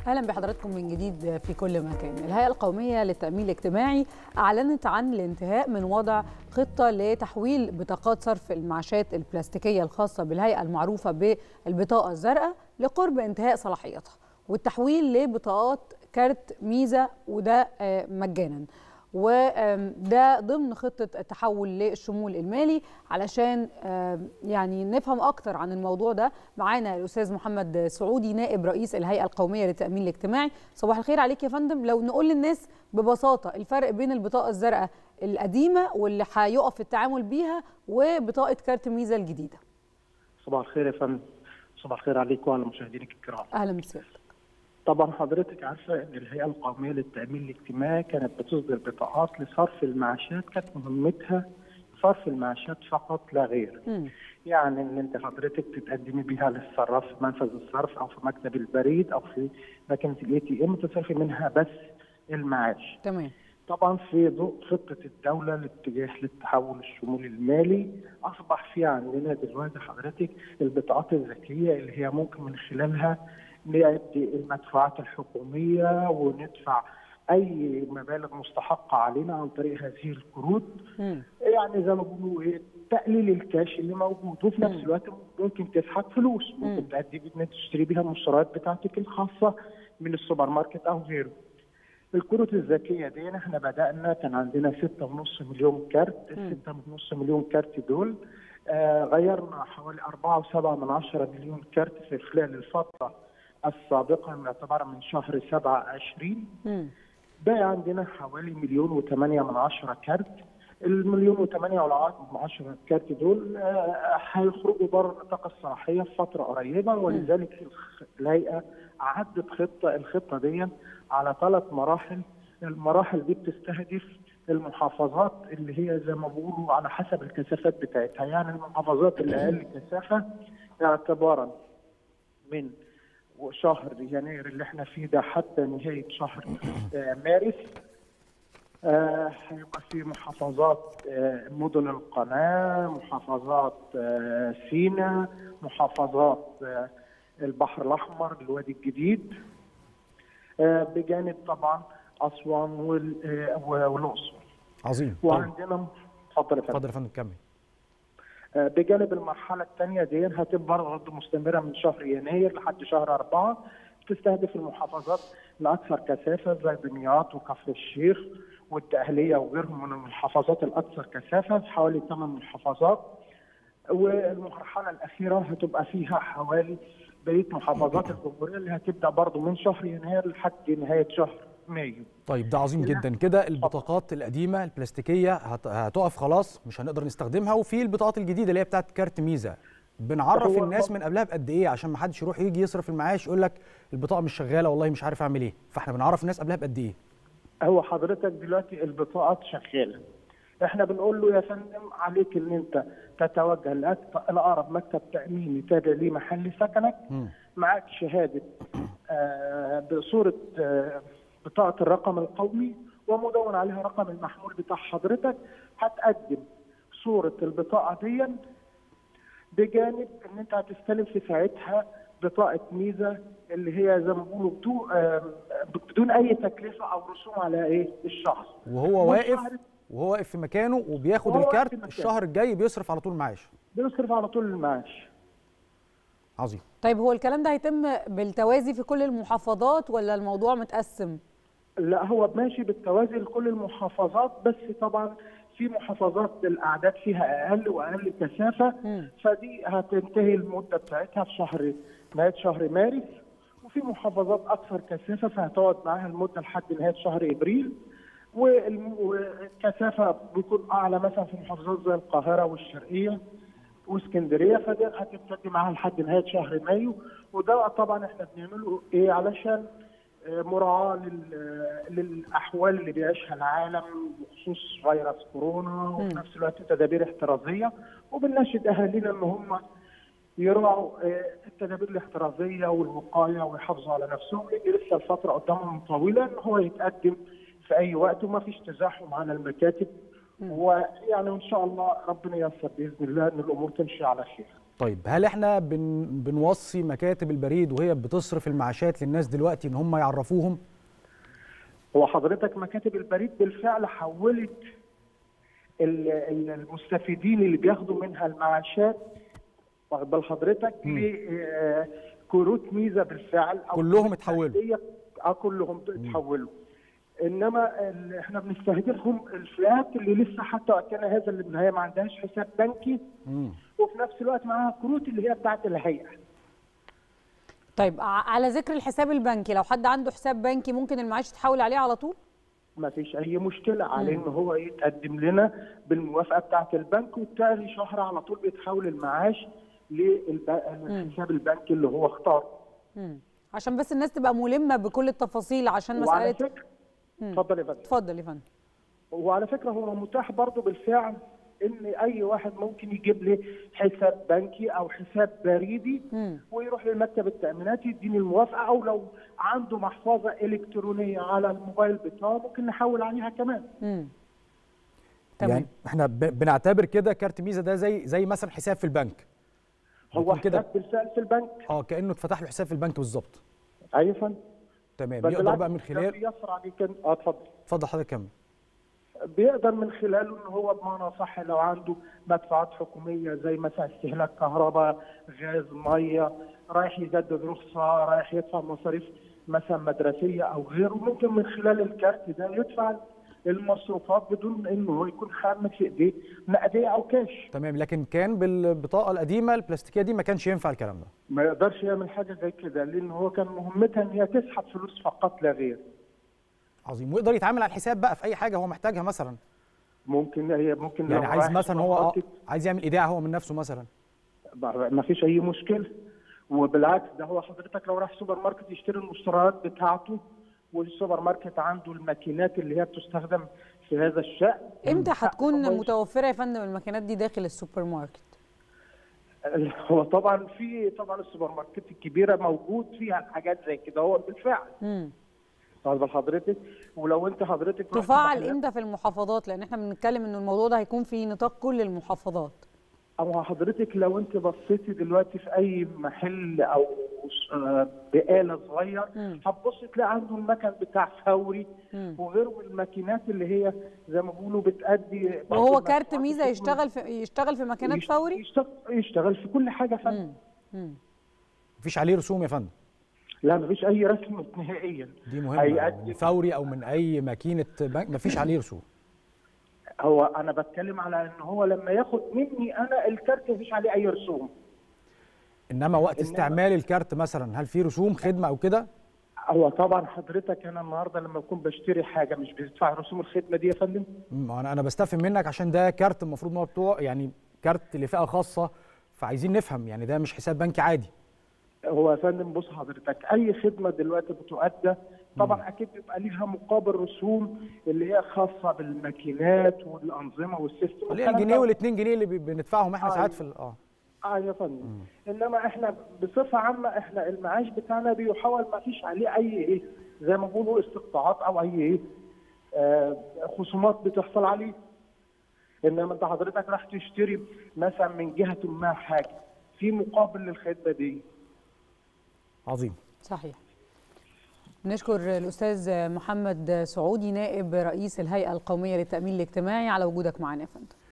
أهلا بحضراتكم من جديد في كل مكان. الهيئة القومية للتأمين الاجتماعي أعلنت عن الانتهاء من وضع خطة لتحويل بطاقات صرف المعاشات البلاستيكية الخاصة بالهيئة المعروفة بالبطاقة الزرقاء لقرب انتهاء صلاحيتها، والتحويل لبطاقات كارت ميزة، وده مجانا. وده ضمن خطة التحول للشمول المالي. علشان يعني نفهم أكتر عن الموضوع ده معانا الأستاذ محمد سعودي نائب رئيس الهيئة القومية للتأمين الاجتماعي. صباح الخير عليك يا فندم. لو نقول للناس ببساطة الفرق بين البطاقة الزرقاء القديمة واللي هيقف التعامل بيها وبطاقة كارت ميزة الجديدة. صباح الخير يا فندم. صباح الخير عليكم وعلى مشاهدينك الكرام. أهلا بسيادتك. طبعا حضرتك عارفه ان الهيئه القوميه للتامين الاجتماعي كانت بتصدر بطاقات لصرف المعاشات، كانت مهمتها صرف المعاشات فقط لا غير. يعني ان انت حضرتك تتقدمي بيها للصراف في منفذ الصرف او في مكتب البريد او في مكنه الاي تي ام تصرفي منها بس المعاش. تمام. طبعا في ضوء خطه الدوله لاتجاه للتحول الشمولي المالي اصبح في عندنا دلوقتي حضرتك البطاقات الذكيه اللي هي ممكن من خلالها نأدي المدفوعات الحكوميه وندفع اي مبالغ مستحقه علينا عن طريق هذه الكروت. يعني زي ما بيقولوا ايه، تقليل الكاش اللي موجود، وفي نفس الوقت ممكن تسحب فلوس، ممكن تأدي ان تشتري بيها المشتريات بتاعتك الخاصه من السوبر ماركت او غيره. الكروت الذكيه دي احنا بدانا كان عندنا 6.5 مليون كارت، ال 6.5 مليون كارت دول غيرنا حوالي 4.7 مليون كارت في خلال الفتره السابقه معتبره من شهر 7/20. بقى عندنا حوالي 1.8 كارت. ال1.8 كارت دول هيخرجوا بره نطاق الصلاحيه في فتره قريبه، ولذلك الهيئه عدت الخطه دي على 3 مراحل. المراحل دي بتستهدف المحافظات اللي هي زي ما بيقولوا على حسب الكثافات بتاعتها، يعني المحافظات اللي اقل كثافه اعتبارا من شهر يناير اللي احنا فيه ده حتى نهايه شهر مارس. هيبقى في محافظات مدن القناه، محافظات سيناء، محافظات البحر الاحمر، الوادي الجديد، بجانب طبعا اسوان والاقصر. عظيم. وعندنا اتفضل يا فندم كمل. بجانب المرحله الثانيه دي هتبقى برضه مستمره من شهر يناير لحد شهر 4، تستهدف المحافظات الاكثر كثافه زي دمياط وكفر الشيخ والدقهليه وغيرهم من المحافظات الاكثر كثافه، حوالي 8 محافظات. والمرحله الاخيره هتبقى فيها حوالي بقيه محافظات الجمهوريه اللي هتبدا برضه من شهر يناير لحد نهايه شهر مايو. طيب ده عظيم جدا. كده البطاقات القديمه البلاستيكيه هتقف خلاص، مش هنقدر نستخدمها، وفي البطاقات الجديده اللي هي بتاعت كارت ميزه. بنعرف الناس من قبلها بقد ايه عشان ما حدش يروح يجي يصرف المعاش يقول لك البطاقه مش شغاله والله مش عارف اعمل ايه، فاحنا بنعرف الناس قبلها بقد ايه. هو حضرتك دلوقتي البطاقات شغاله، احنا بنقول له يا فندم عليك ان انت تتوجه لاقرب مكتب تاميني تابع لمحل سكنك، معاك شهاده بصوره بطاقه الرقم القومي ومدون عليها رقم المحمول بتاع حضرتك. هتقدم صوره البطاقه دي بجانب ان انت هتستلم في ساعتها بطاقه ميزه اللي هي زي ما بيقولوا بدون اي تكلفه او رسوم على ايه الشخص، وهو واقف في مكانه وبياخد الكارت. الشهر الجاي بيصرف على طول المعاش. بيصرف على طول المعاش. عظيم. طيب هو الكلام ده هيتم بالتوازي في كل المحافظات ولا الموضوع متقسم؟ لا، هو ماشي بالتوازي لكل المحافظات، بس طبعا في محافظات الاعداد فيها اقل واقل كثافه، فدي هتنتهي المده بتاعتها في نهايه شهر مارس. وفي محافظات اكثر كثافه فهتقعد معاها المده لحد نهايه شهر ابريل. والكثافه بيكون اعلى مثلا في محافظات زي القاهره والشرقيه واسكندريه، فدي هتبتدي معاها لحد نهايه شهر مايو. وده طبعا احنا بنعمله ايه علشان مراعاه للاحوال اللي بيعيشها العالم بخصوص فيروس كورونا، وفي نفس الوقت تدابير احترازيه، وبنناشد اهالينا ان هم يراعوا التدابير الاحترازيه والوقايه ويحافظوا على نفسهم، لان لسه الفتره قدامهم طويله ان هو يتقدم في اي وقت وما فيش تزاحم على المكاتب. ويعني وان شاء الله ربنا ييسر باذن الله ان الامور تمشي على خير. طيب هل احنا بنوصي مكاتب البريد وهي بتصرف المعاشات للناس دلوقتي ان هم يعرفوهم؟ هو حضرتك مكاتب البريد بالفعل حولت المستفيدين اللي بياخدوا منها المعاشات، واخد بال حضرتك، لكروت ميزه بالفعل. كلهم اتحولوا؟ كلهم اتحولوا. انما احنا بنستهدفهم الفئات اللي لسه حتى وقتنا هذا اللي بالنهايه ما عندهاش حساب بنكي، وفي نفس الوقت معاها كروت اللي هي بتاعت الهيئه. طيب على ذكر الحساب البنكي، لو حد عنده حساب بنكي ممكن المعاش يتحول عليه على طول؟ ما فيش اي مشكله عليه ان هو يتقدم لنا بالموافقه بتاعت البنك، وبتاني شهر على طول بيتحول المعاش للحساب البنكي اللي هو اختاره. عشان بس الناس تبقى ملمه بكل التفاصيل، عشان مساله. وعلى فكره اتفضل يا فندم. اتفضل يا فندم. وعلى فكره هو متاح برضه بالفعل ان اي واحد ممكن يجيب لي حساب بنكي او حساب بريدي ويروح لمكتب التامينات يديني الموافقه، او لو عنده محفظه الكترونيه على الموبايل بتاعه ممكن نحول عليها كمان. تمام. يعني احنا بنعتبر كده كارت ميزه ده زي مثلا حساب في البنك. هو حساب بالفعل في البنك. كانه اتفتح له حساب في البنك بالظبط. ايوه يا فندم. تمام. يقدر بقى من خلال بيسر عليك. اتفضل حضرتك كمل. بيقدر من خلاله ان هو بمعنى صح لو عنده مدفوعات حكوميه زي مثلا استهلاك كهرباء، غاز، ميه، رايح يجدد رخصه، رايح يدفع مصاريف مثلا مدرسيه او غيره، ممكن من خلال الكارت ده يدفع المصروفات بدون انه هو يكون حامل في ايديه نقديه او كاش. تمام. لكن كان بالبطاقه القديمه البلاستيكيه دي ما كانش ينفع الكلام ده. ما يقدرش يعمل حاجه زي كده لان هو كان مهمتها ان هي تسحب فلوس فقط لا غير. عظيم. ويقدر يتعامل على الحساب بقى في اي حاجه هو محتاجها مثلا. ممكن يعني عايز مثلا هو عايز يعمل ايداع هو من نفسه مثلا. ما فيش اي مشكله. وبالعكس ده هو حضرتك لو راح سوبر ماركت يشتري المشتريات بتاعته، والسوبر ماركت عنده الماكينات اللي هي بتستخدم في هذا الشأن. امتى هتكون متوفره يا فندم الماكينات دي داخل السوبر ماركت؟ هو طبعا السوبر ماركت الكبيره موجود فيها الحاجات زي كده هو بالفعل. واخد حضرتك. ولو انت حضرتك تفعل امتى في المحافظات؟ لان احنا بنتكلم ان الموضوع ده هيكون في نطاق كل المحافظات. او حضرتك لو انت بصيتي دلوقتي في اي محل او بقاله صغير هتبص تلاقي عنده المكن بتاع فوري وغيره من الماكينات اللي هي زي ما بيقولوا بتأدي. وهو كارت ميزه يشتغل في ماكينات فوري؟ يشتغل في كل حاجه يا فندم. مفيش عليه رسوم يا فندم؟ لا مفيش اي رسم نهائيا. دي مهمه. فوري او من اي ماكينه بنك مفيش عليه رسوم. هو انا بتكلم على ان هو لما ياخد مني انا الكارت مفيش عليه اي رسوم. انما وقت استعمال الكارت مثلا هل في رسوم خدمه او كده؟ هو طبعا حضرتك انا النهارده لما بكون بشتري حاجه مش بدفع رسوم الخدمه دي يا فندم. انا بستفهم منك عشان ده كارت المفروض ان هو بتوع يعني كارت لفئه خاصه، فعايزين نفهم يعني ده مش حساب بنكي عادي. هو يا فندم بص حضرتك اي خدمه دلوقتي بتؤدى طبعا اكيد بيبقى ليها مقابل رسوم اللي هي خاصه بالماكينات والانظمه والسيستم اللي هي الجنيه وال2 جنيه اللي بندفعهم احنا ساعات في يا فندم. انما احنا بصفه عامه احنا المعاش بتاعنا بيحاول ما فيش عليه اي زي ما بيقولوا استقطاعات او اي خصومات بتحصل عليه. انما انت حضرتك راح تشتري مثلا من جهه ما حاجه في مقابل للخدمه دي. عظيم. صحيح. نشكر الأستاذ محمد سعودي نائب رئيس الهيئة القومية للتأمين الاجتماعي على وجودك معنا يا فندم.